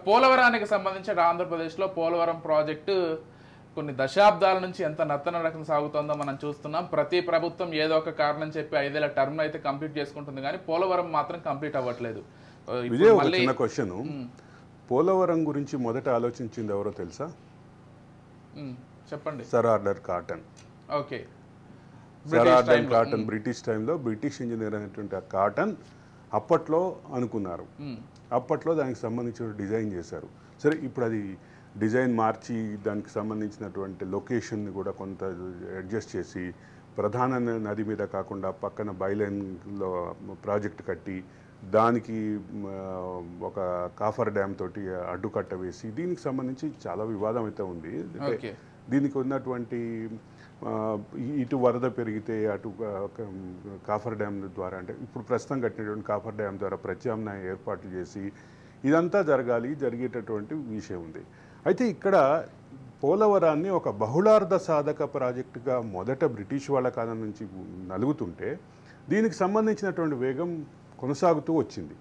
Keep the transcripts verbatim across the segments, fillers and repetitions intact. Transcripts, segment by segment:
పోలవరానికి సంబంధించి ఆంధ్రప్రదేశ్లో పోలవరం ప్రాజెక్టు కొన్ని దశాబ్దాల నుంచి ఎంత నత్తన రకం సాగుతుందో మనం చూస్తున్నాం. ప్రతి ప్రభుత్వం ఏదో ఒక కారణం చెప్పి ఐదేళ్ల టర్మ్ అయితే కంప్లీట్ చేసుకుంటుంది, కానీ పోలవరం మాత్రం కంప్లీట్ అవ్వట్లేదు. విజయ్, ఒక చిన్న క్వశ్చన్, పోలవరం గురించి మొదట ఆలోచించింది ఎవరో తెలుసా? చెప్పండి. Sir Arthur Cotton. Okay, sir Arthur Cotton British టైంలో బ్రిటిష్ ఇంజనీర్ అయినటువంటి ఆ కాటన్ అప్పట్లో అనుకున్నారు. అప్పట్లో దానికి సంబంధించిన డిజైన్ చేశారు. సరే, ఇప్పుడు అది డిజైన్ మార్చి దానికి సంబంధించినటువంటి లొకేషన్ని కూడా కొంత అడ్జస్ట్ చేసి ప్రధాన నది మీద కాకుండా పక్కన బైలైన్లో ప్రాజెక్ట్ కట్టి దానికి ఒక కాఫర్ డ్యామ్ తోటి అడ్డుకట్ట వేసి దీనికి సంబంధించి చాలా వివాదం అయితే ఉంది. దీనికి ఉన్నటువంటి ఇటు వరద పెరిగితే అటు కాఫర్ డ్యామ్ ద్వారా, అంటే ఇప్పుడు ప్రస్తుతం కట్టినటువంటి కాఫర్ డ్యామ్ ద్వారా ప్రత్యామ్నాయ ఏర్పాట్లు చేసి ఇదంతా జరగాలి, జరిగేటటువంటి విషయం ఉంది. అయితే ఇక్కడ పోలవరాన్ని ఒక బహుళార్థ సాధక ప్రాజెక్టుగా మొదట బ్రిటిష్ వాళ్ళ కాలం నుంచి నలుగుతుంటే దీనికి సంబంధించినటువంటి వేగం కొనసాగుతూ వచ్చింది.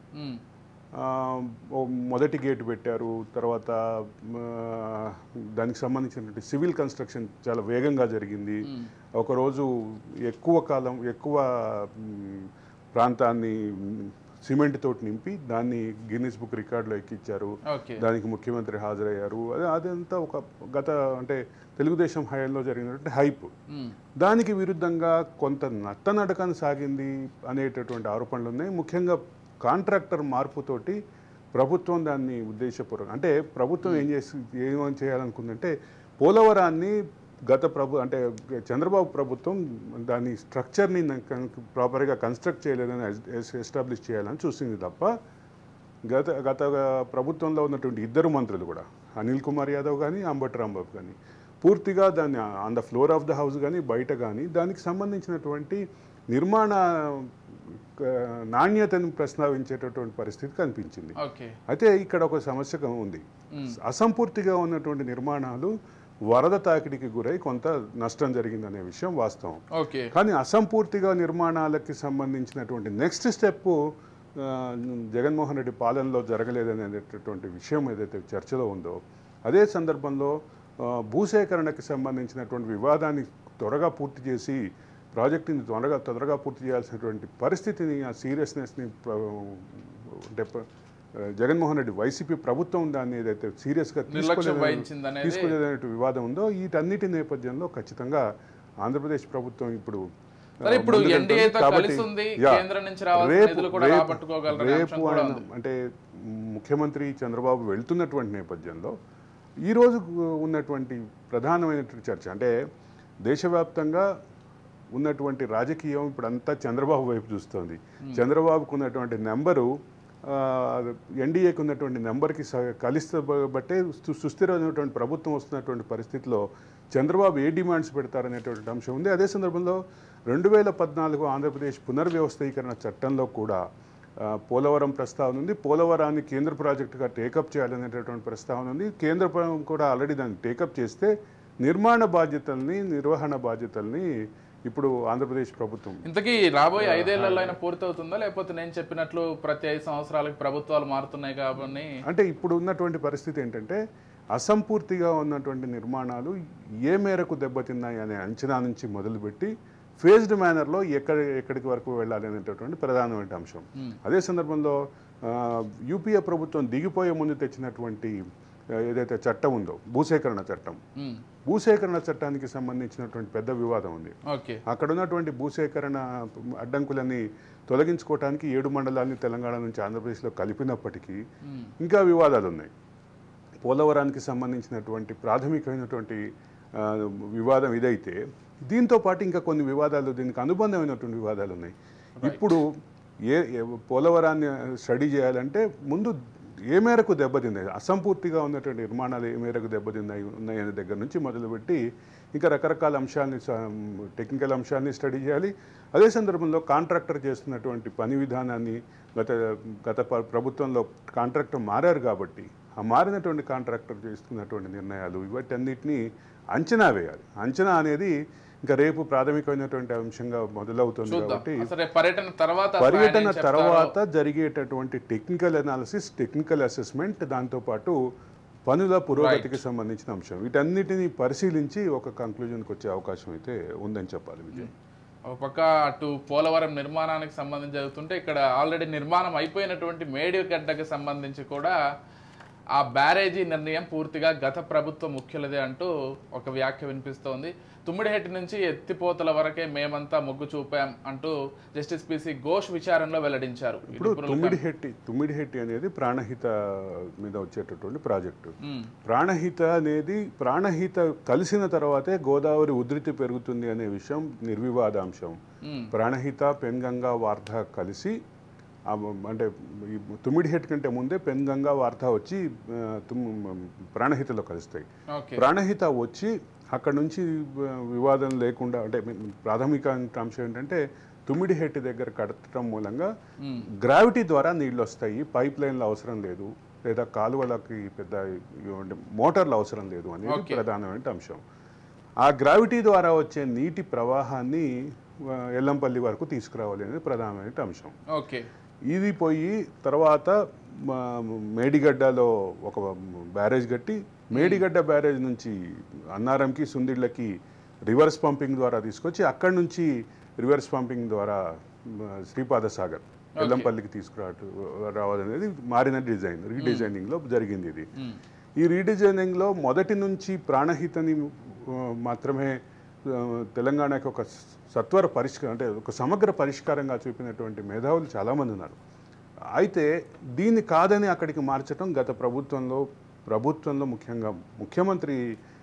మొదటి గేటు పెట్టారు, తర్వాత దానికి సంబంధించినటువంటి సివిల్ కన్స్ట్రక్షన్ చాలా వేగంగా జరిగింది. ఒకరోజు ఎక్కువ కాలం ఎక్కువ ప్రాంతాన్ని సిమెంట్ తోటి నింపి దాన్ని గిన్నిస్ బుక్ రికార్డులో ఎక్కించారు. దానికి ముఖ్యమంత్రి హాజరయ్యారు. అదే అదంతా ఒక గత అంటే తెలుగుదేశం హయాంలో జరిగినటువంటి హైప్. దానికి విరుద్ధంగా కొంత నత్తనడకన సాగింది అనేటటువంటి ఆరోపణలు ఉన్నాయి. ముఖ్యంగా కాంట్రాక్టర్ మార్పుతోటి ప్రభుత్వం దాన్ని ఉద్దేశపూర్వకం, అంటే ప్రభుత్వం ఏం చేసి ఏమని చేయాలనుకుందంటే పోలవరాన్ని గత ప్రభు అంటే చంద్రబాబు ప్రభుత్వం దాని స్ట్రక్చర్ని ప్రాపర్గా కన్స్ట్రక్ట్ చేయలేదని ఎస్టాబ్లిష్ చేయాలని చూసింది తప్ప గత గత ప్రభుత్వంలో ఉన్నటువంటి ఇద్దరు మంత్రులు కూడా అనిల్ కుమార్ యాదవ్ కానీ అంబటి రాంబాబు కానీ పూర్తిగా దాన్ని on the floor of the house కానీ బయట కానీ దానికి సంబంధించినటువంటి నిర్మాణ నాణ్యతను ప్రస్తావించేటటువంటి పరిస్థితి కనిపించింది. అయితే ఇక్కడ ఒక సమస్య ఉంది. అసంపూర్తిగా ఉన్నటువంటి నిర్మాణాలు వరద తాకిడికి గురై కొంత నష్టం జరిగిందనే విషయం వాస్తవం. కానీ అసంపూర్తిగా నిర్మాణాలకి సంబంధించినటువంటి నెక్స్ట్ స్టెప్ జగన్మోహన్ రెడ్డి పాలనలో జరగలేదనేటటువంటి విషయం ఏదైతే చర్చలో ఉందో, అదే సందర్భంలో భూసేకరణకి సంబంధించినటువంటి వివాదాన్ని త్వరగా పూర్తి చేసి ప్రాజెక్టుని త్వరగా త్వరగా పూర్తి చేయాల్సినటువంటి పరిస్థితిని, ఆ సీరియస్నెస్ని అంటే జగన్మోహన్ రెడ్డి వైసీపీ ప్రభుత్వం దాన్ని ఏదైతే సీరియస్గా తీసుకోలేదనే వివాదం ఉందో, వీటన్నిటి నేపథ్యంలో ఖచ్చితంగా ఆంధ్రప్రదేశ్ ప్రభుత్వం ఇప్పుడు రేపు అంటే ముఖ్యమంత్రి చంద్రబాబు వెళ్తున్నటువంటి నేపథ్యంలో ఈరోజు ఉన్నటువంటి ప్రధానమైనటువంటి చర్చ అంటే దేశవ్యాప్తంగా ఉన్నటువంటి రాజకీయం ఇప్పుడు అంతా చంద్రబాబు వైపు చూస్తుంది. చంద్రబాబుకు ఉన్నటువంటి నెంబరు ఎన్డీఏకి ఉన్నటువంటి నెంబర్కి కలిస్తే బట్టే సుస్థిరమైనటువంటి ప్రభుత్వం వస్తున్నటువంటి పరిస్థితిలో చంద్రబాబు ఏ డిమాండ్స్ పెడతారనేటువంటి అంశం ఉంది. అదే సందర్భంలో రెండు వేల పద్నాలుగు ఆంధ్రప్రదేశ్ పునర్వ్యవస్థీకరణ చట్టంలో కూడా పోలవరం ప్రస్తావన ఉంది. పోలవరాన్ని కేంద్ర ప్రాజెక్టుగా టేకప్ చేయాలనేటటువంటి ప్రస్తావన ఉంది. కేంద్ర ప్రభుత్వం కూడా ఆల్రెడీ దాన్ని టేకప్ చేస్తే నిర్మాణ బాధ్యతల్ని నిర్వహణ బాధ్యతల్ని ఇప్పుడు ఆంధ్రప్రదేశ్ ప్రభుత్వం ఇంతకీ రాబోయే ఐదేళ్లలో అయినా పూర్తవుతుందా, లేకపోతే నేను చెప్పినట్లు ప్రతి ఐదు సంవత్సరాలకు ప్రభుత్వాలు మారుతున్నాయి కాబట్టి? అంటే ఇప్పుడు ఉన్నటువంటి పరిస్థితి ఏంటంటే అసంపూర్తిగా ఉన్నటువంటి నిర్మాణాలు ఏ మేరకు దెబ్బతిన్నాయి అనే అంచనా నుంచి మొదలుపెట్టి ఫేజ్డ్ మేనర్లో ఎక్కడ ఎక్కడికి వరకు వెళ్ళాలి అనేటటువంటి ప్రధానమైన అంశం. అదే సందర్భంలో యూపీఏ ప్రభుత్వం దిగిపోయే ముందు తెచ్చినటువంటి ఏదైతే చట్టం ఉందో భూసేకరణ చట్టం, భూసేకరణ చట్టానికి సంబంధించినటువంటి పెద్ద వివాదం ఉంది. అక్కడ ఉన్నటువంటి భూసేకరణ అడ్డంకులన్నీ తొలగించుకోవడానికి ఏడు మండలాన్ని తెలంగాణ నుంచి ఆంధ్రప్రదేశ్లో కలిపినప్పటికీ ఇంకా వివాదాలు ఉన్నాయి. పోలవరానికి సంబంధించినటువంటి ప్రాథమికమైనటువంటి వివాదం ఇదైతే దీంతో పాటు ఇంకా కొన్ని వివాదాలు, దీనికి అనుబంధమైనటువంటి వివాదాలు ఉన్నాయి. ఇప్పుడు ఏ పోలవరాన్ని స్టడీ చేయాలంటే ముందు ఏ మేరకు దెబ్బతిన్నాయి, అసంపూర్తిగా ఉన్నటువంటి నిర్మాణాలు ఏ మేరకు దెబ్బతిన్నాయి ఉన్నాయనే దగ్గర నుంచి మొదలుపెట్టి ఇంకా రకరకాల అంశాలని టెక్నికల్ అంశాన్ని స్టడీ చేయాలి. అదే సందర్భంలో కాంట్రాక్టర్ చేస్తున్నటువంటి పని విధానాన్ని గత గత ప్రభుత్వంలో కాంట్రాక్టర్ మారారు కాబట్టి ఆ మారినటువంటి కాంట్రాక్టర్ చేస్తున్నటువంటి నిర్ణయాలు వీటన్నిటినీ అంచనా వేయాలి. అంచనా అనేది ఇంకా రేపు ప్రాథమికమైనటువంటి అంశంగా మొదలవుతుంది కాబట్టి అసలు పర్యటన తర్వాత పర్యటన తర్వాత జరిగేటటువంటి టెక్నికల్ అనాలిసిస్, టెక్నికల్ అసెస్మెంట్, దాంతోపాటు పనుల పురోగతికి సంబంధించిన అంశం, వీటన్నిటిని పరిశీలించి ఒక కంక్లూజన్కి వచ్చే అవకాశం అయితే ఉందని చెప్పాలి విజయ్. ఒక పక్క అటు పోలవరం నిర్మాణానికి సంబంధించి జరుగుతుంటే ఇక్కడ ఆల్రెడీ నిర్మాణం అయిపోయినటువంటి మేడిగడ్డకు సంబంధించి కూడా ఆ బ్యారేజీ నిర్ణయం పూర్తిగా గత ప్రభుత్వ ముఖ్యులదే అంటూ ఒక వ్యాఖ్య వినిపిస్తోంది. తుమ్మిడిహెట్టి నుంచి ఎత్తిపోతల వరకే మేమంతా మొగ్గు చూపాం అంటూ జస్టిస్ పిసి ఘోష్ విచారణలో వెల్లడించారు. ఇప్పుడు తుమ్మిడిహెట్టి తుమ్మిడిహెట్టి అనేది ప్రాణహిత మీద వచ్చేటటువంటి ప్రాజెక్టు. ప్రాణహిత అనేది ప్రాణహిత కలిసిన తర్వాతే గోదావరి ఉధృతి పెరుగుతుంది అనే విషయం నిర్వివాదాంశం. ప్రాణహిత, పెన్గంగా, వార్ధ కలిసి అంటే తుమ్మిడిహెట్ కంటే ముందే పెన్గంగా, వార్ధ వచ్చి ప్రాణహితలో కలుస్తాయి. ప్రాణహిత వచ్చి అక్కడ నుంచి వివాదం లేకుండా, అంటే ప్రాథమిక అంశం ఏంటంటే తుమ్మిడిహెట్టి దగ్గర కట్టడం మూలంగా గ్రావిటీ ద్వారా నీళ్ళు వస్తాయి, పైప్ లైన్లు అవసరం లేదు, లేదా కాలువలకి పెద్ద మోటార్లు అవసరం లేదు అనేది ప్రధానమైన అంశం. ఆ గ్రావిటీ ద్వారా వచ్చే నీటి ప్రవాహాన్ని ఎల్లంపల్లి వరకు తీసుకురావాలి అనేది ప్రధానమైన అంశం. ఓకే, ఇది పోయి తర్వాత మేడిగడ్డలో ఒక బ్యారేజ్ కట్టి మేడిగడ్డ బ్యారేజ్ నుంచి అన్నారంకి, సుందిళ్ళకి రివర్స్ పంపింగ్ ద్వారా తీసుకొచ్చి అక్కడి నుంచి రివర్స్ పంపింగ్ ద్వారా శ్రీపాద సాగర్ ఎల్లంపల్లికి తీసుకురా రావాలనేది మారిన డిజైన్, రీడిజైనింగ్లో జరిగింది. ఇది ఈ రీడిజైనింగ్లో మొదటి నుంచి ప్రాణహితని మాత్రమే తెలంగాణకి ఒక సత్వర పరిష్కారం, అంటే ఒక సమగ్ర పరిష్కారంగా చూపినటువంటి మేధావులు చాలామంది ఉన్నారు. అయితే దీన్ని కాదని అక్కడికి మార్చడం గత ప్రభుత్వంలో ప్రభుత్వంలో ముఖ్యంగా ముఖ్యమంత్రి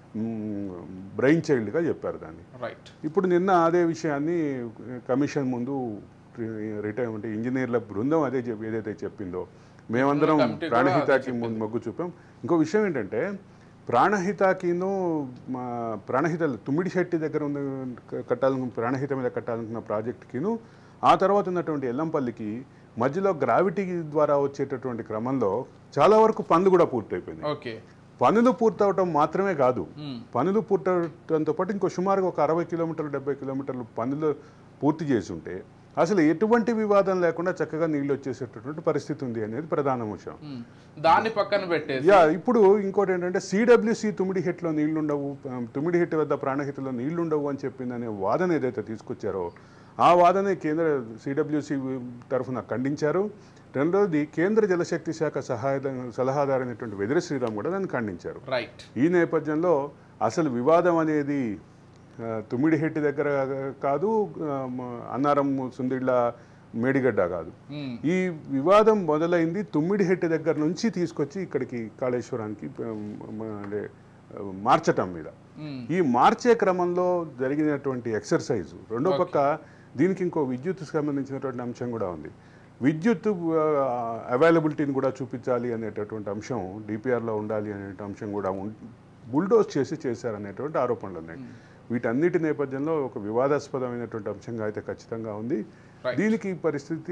బ్రెయిన్ చైల్డ్గా చెప్పారు దాన్ని. రైట్. ఇప్పుడు నిన్న అదే విషయాన్ని కమిషన్ ముందు రిటైర్మెంట్ ఇంజనీర్ల బృందం అదే ఏదైతే చెప్పిందో మేమందరం ప్రాణహితకి ముందు మొగ్గు చూపాం. ఇంకో విషయం ఏంటంటే ప్రాణహితకిను ప్రాణహిత తుమ్మిడిశెట్టి దగ్గర ఉన్న కట్టాలను ప్రాణహిత మీద కట్టాలనుకున్న ప్రాజెక్టుకిను ఆ తర్వాత ఉన్నటువంటి ఎల్లంపల్లికి మధ్యలో గ్రావిటీ ద్వారా వచ్చేటటువంటి క్రమంలో చాలా వరకు పనులు కూడా పూర్తయిపోయింది. ఓకే, పనులు పూర్తవటం మాత్రమే కాదు, పనులు పూర్తవడంతో పాటు ఇంకో సుమారుగా ఒక అరవై కిలోమీటర్లు డెబ్బై కిలోమీటర్లు పనులు పూర్తి చేసి ఉంటే అసలు ఎటువంటి వివాదం లేకుండా చక్కగా నీళ్ళు వచ్చేసేటటువంటి పరిస్థితి ఉంది అనేది ప్రధాన అంశం. దాన్ని పక్కన పెట్టేసి యా ఇప్పుడు ఇంకోటి ఏంటంటే సిడబ్ల్యూసి తుమ్మిడిహెట్లో నీళ్లు ఉండవు, తుమ్మిడిహెట్టి వద్ద ప్రాణహితలో నీళ్లు ఉండవు అని చెప్పిందనే వాదన ఏదైతే తీసుకొచ్చారో ఆ వాదన కేంద్ర సిడబ్ల్యూసి తరఫున ఖండించారు. రెండవది కేంద్ర జలశక్తి శాఖ సహాయ సలహాదారైనటువంటి వెదిరి శ్రీరామ్ కూడా దాన్ని ఖండించారు. రైట్. ఈ నేపథ్యంలో అసలు వివాదం అనేది తుమ్మిడిహెట్టి దగ్గర కాదు, అన్నారం, సుందిళ్ళ, మేడిగడ్డ కాదు. ఈ వివాదం మొదలైంది తుమ్మిడిహెట్టి దగ్గర నుంచి తీసుకొచ్చి ఇక్కడికి కాళేశ్వరానికి అంటే మార్చటం మీద. ఈ మార్చే క్రమంలో జరిగినటువంటి ఎక్సర్సైజు. రెండో పక్క దీనికి ఇంకో విద్యుత్ సంబంధించినటువంటి అంశం కూడా ఉంది. విద్యుత్ అవైలబిలిటీని కూడా చూపించాలి అనేటటువంటి అంశం, డిపిఆర్లో ఉండాలి అనే అంశం కూడా బుల్డోజ్ చేసి చేశారనేటువంటి ఆరోపణలు ఉన్నాయి. వీటన్నిటి నేపథ్యంలో ఒక వివాదాస్పదమైనటువంటి అంశంగా అయితే ఖచ్చితంగా ఉంది. దీనికి పరిస్థితి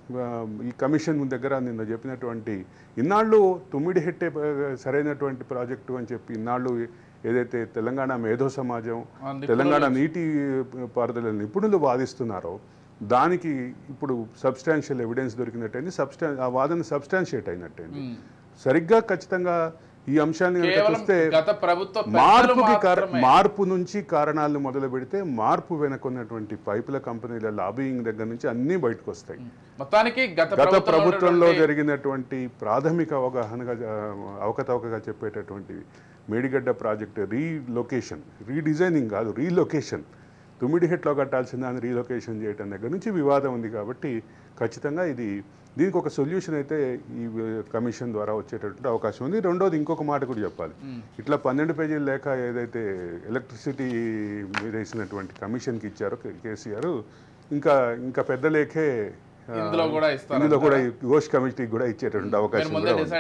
ఈ కమిషన్ దగ్గర నిన్న చెప్పినటువంటి ఇన్నాళ్ళు తుమ్మిడిహెట్టే సరైనటువంటి ప్రాజెక్టు అని చెప్పి ఇన్నాళ్ళు ఏదైతే తెలంగాణ మేధో సమాజం, తెలంగాణ నీటి పారుదల నిపుణులు వాదిస్తున్నారో దానికి ఇప్పుడు సబ్స్టాన్షియల్ ఎవిడెన్స్ దొరికినట్టయింది, సబ్స్టాన్ ఆ వాదన సబ్స్టాన్షియేట్ అయినట్టయింది. సరిగ్గా ఖచ్చితంగా ఈ అంశాన్ని చూస్తే మార్పుకి మార్పు నుంచి కారణాలను మొదలు పెడితే మార్పు వెనుకున్నటువంటి పైపుల కంపెనీల లాబియింగ్ దగ్గర నుంచి అన్నీ బయటకు వస్తాయి. మొత్తానికి గత ప్రభుత్వంలో జరిగినటువంటి ప్రాథమిక అవగాహనగా అవకతవకగా చెప్పేటటువంటి మేడిగడ్డ ప్రాజెక్ట్ రీలొకేషన్, రీడిజైనింగ్ కాదు రీలొకేషన్, తుమ్మిడిహెట్లో కట్టాల్సిన దాన్ని రీలొకేషన్ చేయడం దగ్గర నుంచి వివాదం ఉంది. కాబట్టి ఖచ్చితంగా ఇది దీనికి ఒక సొల్యూషన్ అయితే ఈ కమిషన్ ద్వారా వచ్చేటటువంటి అవకాశం ఉంది. రెండోది ఇంకొక మాట కూడా చెప్పాలి. ఇట్లా పన్నెండు పేజీల లేఖ ఏదైతే ఎలక్ట్రిసిటీ మీద వేసినటువంటి కమిషన్కి ఇచ్చారో కేసీఆర్, ఇంకా ఇంకా పెద్ద లేఖే ఇందులో కూడా ఇందులో కూడా ఘోష్ కమిటీకి కూడా ఇచ్చేటటువంటి అవకాశం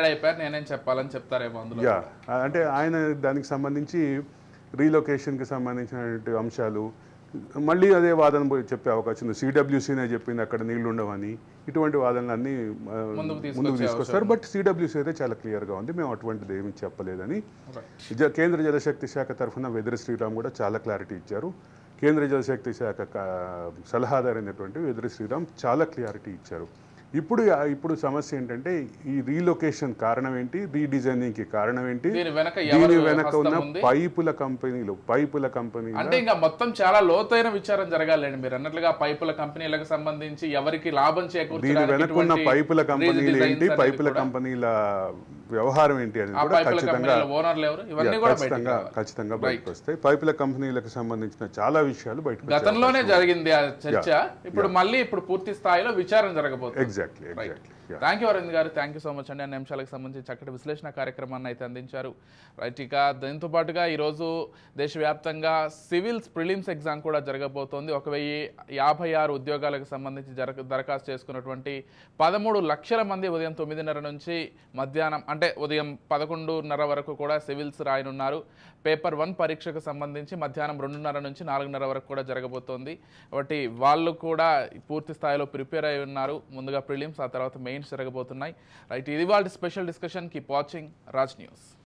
యా అంటే ఆయన దానికి సంబంధించి రీలొకేషన్కి సంబంధించినటువంటి అంశాలు మళ్ళీ అదే వాదన చెప్పే అవకాశం ఉంది. సిడబ్ల్యూసీనే చెప్పింది అక్కడ నీళ్లు ఉండవని, ఇటువంటి వాదనలన్నీ ముందుకు తీసుకొస్తారు. బట్ సిడబ్ల్యూసీ అయితే చాలా క్లియర్గా ఉంది, మేము అటువంటిది ఏమీ చెప్పలేదని. కేంద్ర జలశక్తి శాఖ తరఫున వెదిరి శ్రీరామ్ కూడా చాలా క్లారిటీ ఇచ్చారు. కేంద్ర జలశక్తి శాఖ సలహాదారైనటువంటి వెదురు శ్రీరామ్ చాలా క్లియారిటీ ఇచ్చారు. ఇప్పుడు ఇప్పుడు సమస్య ఏంటంటే ఈ రీలొకేషన్ కారణం ఏంటి, రీడిజైనింగ్కి కారణం ఏంటి, దీని వెనక ఉన్న పైపుల కంపెనీలు పైపుల కంపెనీలు అంటే ఇంకా మొత్తం చాలా లోతైన విచారం జరగాలండి. మీరు అన్నట్లుగా పైపుల కంపెనీలకు సంబంధించి ఎవరికి లాభం చేకూర్చాలి, దీని వెనక ఉన్న పైపుల కంపెనీలు ఏంటి, పైపుల కంపెనీల వ్యవహారం ఏంటి అనేది కూడా ఖచ్చితంగా ఖచ్చితంగా ఖచ్చితంగా బయటకు వస్తాయి. పైపుల కంపెనీలకు సంబంధించిన చాలా విషయాలు బయటకు గతంలోనే జరిగింది ఆ చర్చ, ఇప్పుడు మళ్ళీ ఇప్పుడు పూర్తి స్థాయిలో విచారణ జరగబోతుంది. Exactly exactly thank you Aravind garu, thank you so much అండి. అన్ని అంశాలకు సంబంధించి చక్కటి విశ్లేషణ కార్యక్రమాన్ని అయితే అందించారు. రైట్, ఇక దీంతో పాటుగా ఈరోజు దేశవ్యాప్తంగా సివిల్స్ ప్రిలిమ్స్ ఎగ్జామ్ కూడా జరగబోతోంది. ఒక వెయ్యి యాభై ఆరు ఉద్యోగాలకు సంబంధించి జర దరఖాస్తు చేసుకున్నటువంటి పదమూడు లక్షల మంది ఉదయం తొమ్మిదిన్నర నుంచి మధ్యాహ్నం అంటే ఉదయం పదకొండున్నర వరకు కూడా సివిల్స్ రాయనున్నారు. పేపర్ వన్ పరీక్షకు సంబంధించి మధ్యాహ్నం రెండున్నర నుంచి నాలుగున్నర వరకు కూడా జరగబోతోంది. కాబట్టి వాళ్ళు కూడా పూర్తి స్థాయిలో ప్రిపేర్ అయి ఉన్నారు. ముందుగా ప్రిలిమ్స్, ఆ తర్వాత మెయిన్స్ జరగబోతున్నాయి. రైట్, ఇది వాళ్ళ special discussion. Keep watching Raj news.